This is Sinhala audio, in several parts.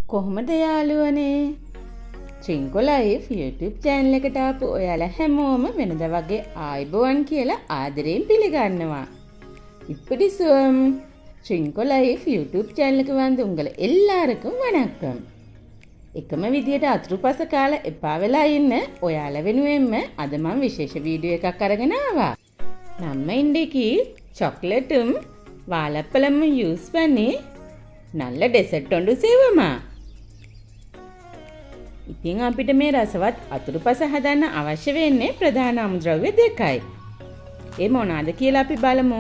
කොහොමද යාළුවනේ? ට්‍රින්කෝ ලයිෆ් YouTube channel එකට ආපු ඔයාලා හැමෝම වෙනද වගේ ආයිබෝවන් කියලා ආදරයෙන් පිළිගන්නවා. இப்படிசும் ට්‍රින්කෝ ලයිෆ් YouTube channel එක வந்து உங்களை எல்லாருக்கும் வணக்கம். එකම විදියට අතුරුපස කාලා එපා වෙලා ඉන්න ඔයාලා වෙනුවෙන්ම අද මම විශේෂ වීඩියෝ එකක් අරගෙන ආවා. நம்ம இன்னைக்கு சாக்லேட்டும் வாழைப்பழமும் யூஸ் பண்ணி நல்ல டெசர்ட் ஒன்று செய்வோமா? ඉතින් අපිට මේ රසවත් අතුරුපස හදන්න අවශ්‍ය වෙන්නේ ප්‍රධාන අමුද්‍රව්‍ය දෙකයි. ඒ මොනවාද කියලා අපි බලමු.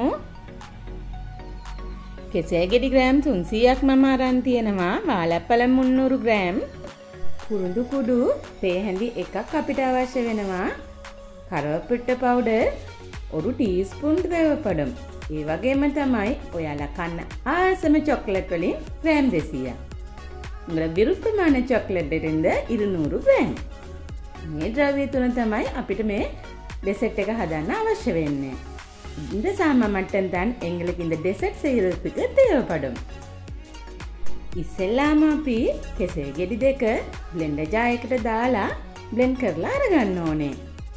කෙසෙල් ගෙඩි ග්‍රෑම් 300ක් මම අරන් තියෙනවා. වාழைப்பழம் 300 ග්‍රෑම්. කුරුඳු කුඩු තේ හැඳි එකක් අපිට අවශ්‍ය වෙනවා. කරවපිට පවුඩර් 1 ටීස්පූන් தேவைப்படும். ඒ වගේම තමයි ඔයාලා කන්න ආසම චොක්ලට් වලින් ග්‍රෑම් 200ක්. உங்களோட விருப்பமான சாக்லேட் இருந்து 200 கிராம். මේ ද්‍රව්‍ය තුන තමයි අපිට මේ டெசர்ட் එක හදන්න අවශ්‍ය වෙන්නේ. இந்த சாமான் மட்டும் தான் எங்களுக்கு இந்த டெசர்ட் செய்யறதுக்கு தேவைப்படும். ඉස්සෙල්ලාම අපි කෙසෙල් ගෙඩි දෙක බ්ලෙන්ඩර් ජාර් එකට දාලා බ්ලෙන්ඩ් කරලා අරගන්න ඕනේ.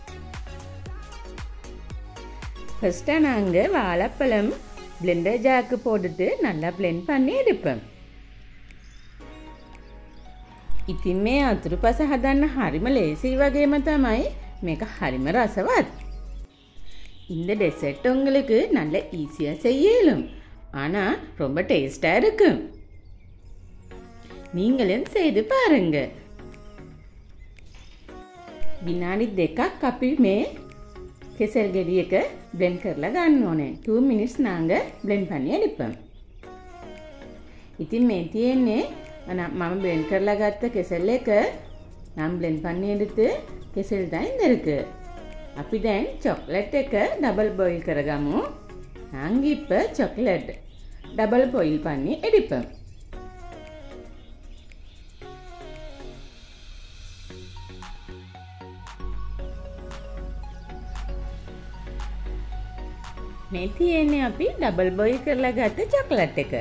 ஃபர்ஸ்ட் நாங்க வாழைப்பழம் பிளெண்டர் ஜாருக்கு போட்டுட்டு நல்லா blend பண்ணி எடுப்போம். ඉතින් මේ අතුරුපස හදන්න හරිම ලේසි වගේම තමයි මේක හරිම රසවත්. இந்த டெசர்ட் உங்களுக்கு நல்ல ஈஸியா செய்ய இயலும். ஆனா ரொம்ப டேஸ்டா இருக்கும். நீங்களும் செய்து பாருங்க. විනාඩි 2ක් අපි මේ කෙසෙල් ගෙඩි එක blend කරලා ගන්න ඕනේ. 2 minutes நாங்க blend பண்ணி எடுப்போம். ඉතින් මේ තියෙන්නේ මම blend කරලා ගත්ත කෙසෙල් එක නම් blend பண்ணி எடுத்து කෙසෙල් தான் இந்த இருக்கு. අපි දැන් චොක්ලට් එක ඩබල් බොයිල් කරගමු. நாங்க இப்ப சாக்லேட் டபுள் பாயில் பண்ணி எடுப்போம். මේ තියෙන්නේ අපි ඩබල් බොයිල් කරලා ගත්ත චොක්ලට් එක.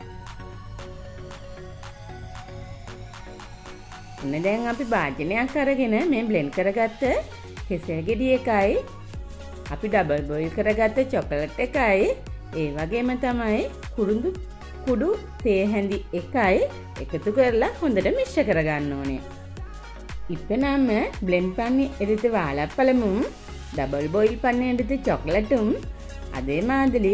දැන් අපි භාජනයක් අරගෙන මේ බ්ලෙන්ඩ් කරගත්ත කෙසෙල් ගෙඩි එකයි අපි ඩබල් බොයිල් කරගත්ත චොකලට් එකයි ඒ වගේම තමයි කුරුඳු කුඩු තේ හැඳි එකයි එකතු කරලා හොඳට මිශ්‍ර කරගන්න ඕනේ. இப்போ நாம blend பண்ணி எடுத்த வாழைப்பழமும் டபுள் பாயில் பண்ணி எடுத்த சாக்லேட்டும் அதே மாதிரி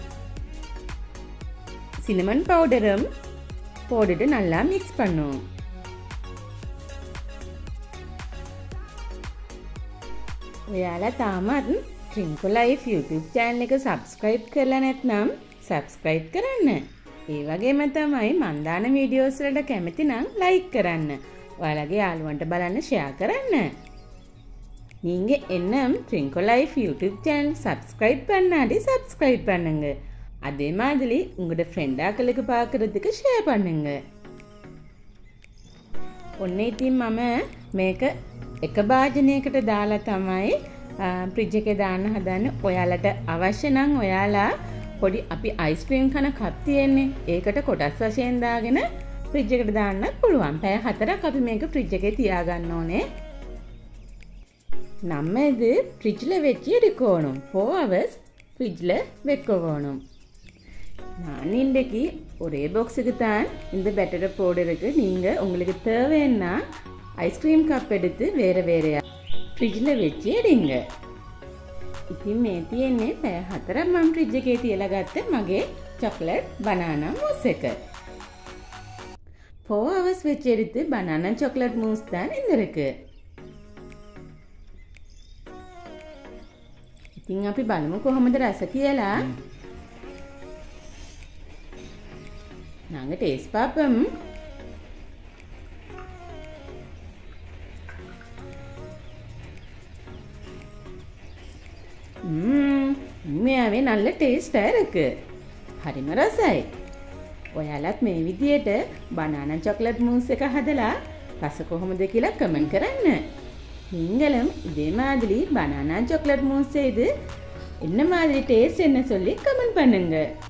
சின்னமன் பவுடரும் போட்டுட்டு நல்லா மிக்ஸ் பண்ணுவோம். ඔයාලා තාමත් ට්‍රින්කෝ ලයිෆ් YouTube channel එක subscribe කරලා නැත්නම් subscribe කරන්න. ඒ වගේම තමයි මන් දාන වීඩියෝස් වලට කැමති නම් like කරන්න. ඔයාලගේ යාළුවන්ට බලන්න share කරන්න. நீங்க என்னம் Trinco life YouTube channel subscribe பண்ணாடி subscribe பண்ணுங்க. அதே மாதிரி உங்களோட ஃப்ரெண்டாக்களுக்கு பார்க்கிறதுக்கு ஷேர் பண்ணுங்க. ඔන්න ඉතින් මම මේක එක භාජනයකට දාලා තමයි ෆ්‍රිජ් එකේ දාන්න හදන්නේ. ඔයාලට අවශ්‍ය නම් ඔයාලා පොඩි අපි අයිස්ක්‍රීම් කන කප් තියෙන්නේ. ඒකට කොටස් වශයෙන් දාගෙන ෆ්‍රිජ් එකට දාන්න පුළුවන්. පැය 4ක් අපි මේක ෆ්‍රිජ් එකේ තියාගන්න ඕනේ. நம்ம இது ஃப்ரிட்ஜ்ல வச்சு எடுக்கணும். 4 hours ஃப்ரிட்ஜ்ல வைக்கணும். நான் இன்னைக்கு ஒரே பாக்ஸுக்கு தான் இந்த பேட்டரை போடுறதுக்கு நீங்க உங்களுக்கு தேவைன்னா ஐஸ்கிரீம் கப் எடுத்து வேற வேறையா ஃப்ரிட்ஜ்ல வச்சு எடுங்க. ඉතින් මේ තියෙන්නේ පැය 4ක් මම ෆ්‍රිජ් එකේ තියලා ගත්ත මගේ චොක්ලට් බනානා මූස් එක. 4 hours வச்சு எடுத்து பனானா சாக்லேட் மூஸ் தான் இந்த இருக்கு. ඉතින් අපි බලමු කොහොමද රස කියලා. நாங்க டேஸ்ட் பாப்போம். உண்மையாவே நல்ல டேஸ்டா இருக்கு. හරිම රසයි. ඔයාලත් මේ විදියට බනානා චොක්ලට් මූස් එක හදලා රස කොහොමද කියලා කමෙන්ට් කරන්න. நீங்களும் இதே மாதிரி பனானா சாக்லேட் மூஸ் செய்து என்ன மாதிரி டேஸ்ட் என்ன சொல்லி கமெண்ட் பண்ணுங்க.